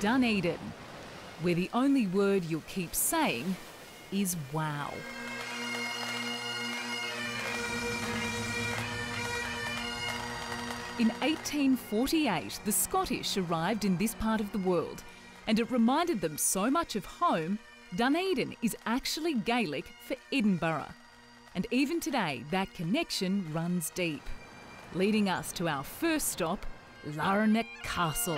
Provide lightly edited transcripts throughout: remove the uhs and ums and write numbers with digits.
Dunedin, where the only word you'll keep saying is wow. In 1848, the Scottish arrived in this part of the world, and it reminded them so much of home. Dunedin is actually Gaelic for Edinburgh. And even today, that connection runs deep, leading us to our first stop, Larnach Castle.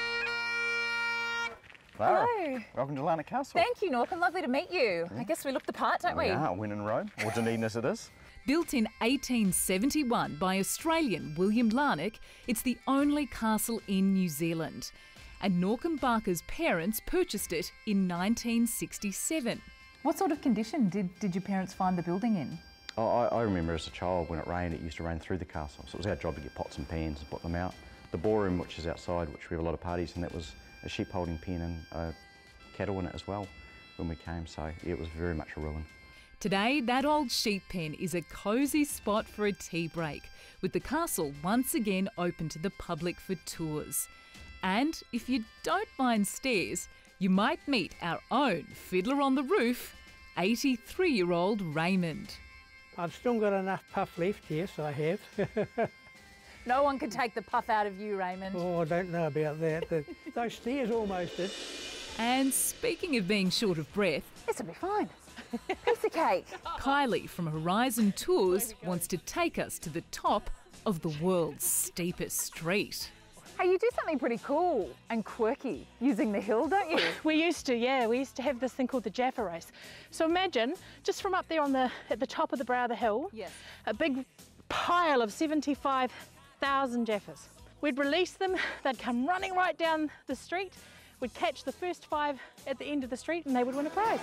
Clara, hello. Welcome to Larnach Castle. Thank you, Northam. Lovely to meet you. I guess we look the part, don't we? Yeah, Winning Road, or Dunedin as it is. Built in 1871 by Australian William Larnach, it's the only castle in New Zealand. And Norcom Barker's parents purchased it in 1967. What sort of condition did your parents find the building in? I remember as a child when it rained, it used to rain through the castle. So it was our job to get pots and pans and put them out. The ballroom, which is outside, which we have a lot of parties, and that was a sheep holding pen and cattle in it as well when we came. So yeah, it was very much a ruin. Today, that old sheep pen is a cosy spot for a tea break, with the castle once again open to the public for tours. And if you don't mind stairs, you might meet our own fiddler on the roof, 83-year-old Raymond. I've still got enough puff left, yes, I have. No one can take the puff out of you, Raymond. Oh, I don't know about that. Those stairs almost did. And speaking of being short of breath, This'll be fine. Piece of cake. Kylie from Horizon Tours wants to take us to the top of the world's steepest street. Hey, you do something pretty cool and quirky using the hill, don't you? We used to, yeah. We used to have this thing called the Jaffa race. So imagine, just from up there at the top of the brow of the hill, Yes. a big pile of 75,000 Jaffas. We'd release them, they'd come running right down the street, we'd catch the first 5 at the end of the street and they would win a prize.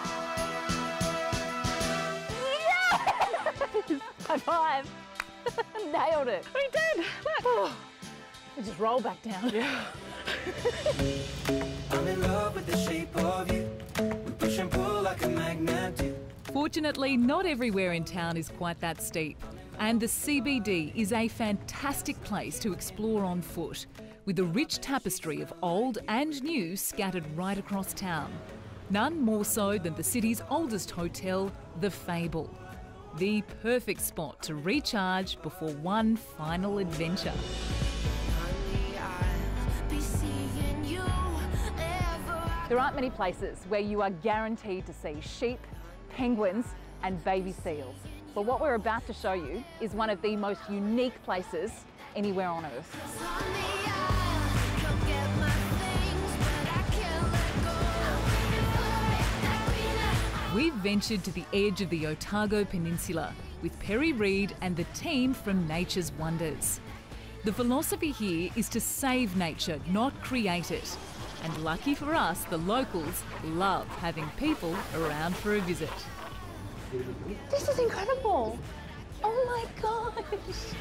Yes! High five. Nailed it. We did, look. We just roll back down. Yeah. I'm in love with the shape of you. We push and pull like a magnet do. Fortunately, not everywhere in town is quite that steep. And the CBD is a fantastic place to explore on foot, with a rich tapestry of old and new scattered right across town. None more so than the city's oldest hotel, the Fable. The perfect spot to recharge before one final adventure. There aren't many places where you are guaranteed to see sheep, penguins and baby seals. But what we're about to show you is one of the most unique places anywhere on Earth. We've ventured to the edge of the Otago Peninsula with Perry Reid and the team from Nature's Wonders. The philosophy here is to save nature, not create it. And lucky for us, the locals love having people around for a visit. This is incredible. Oh my gosh.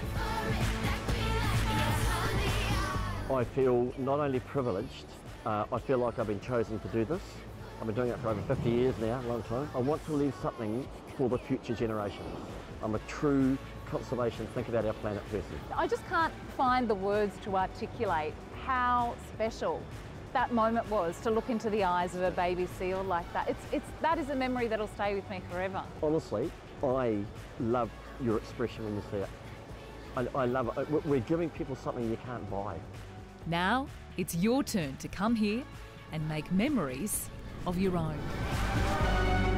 I feel not only privileged, I feel like I've been chosen to do this. I've been doing it for over 50 years now, a long time. I want to leave something for the future generations. I'm a true conservation, think about our planet person. I just can't find the words to articulate how special that moment was to look into the eyes of a baby seal like that. That is a memory that'll stay with me forever. Honestly, I love your expression when you see it. I love it. We're giving people something you can't buy. Now it's your turn to come here and make memories of your own.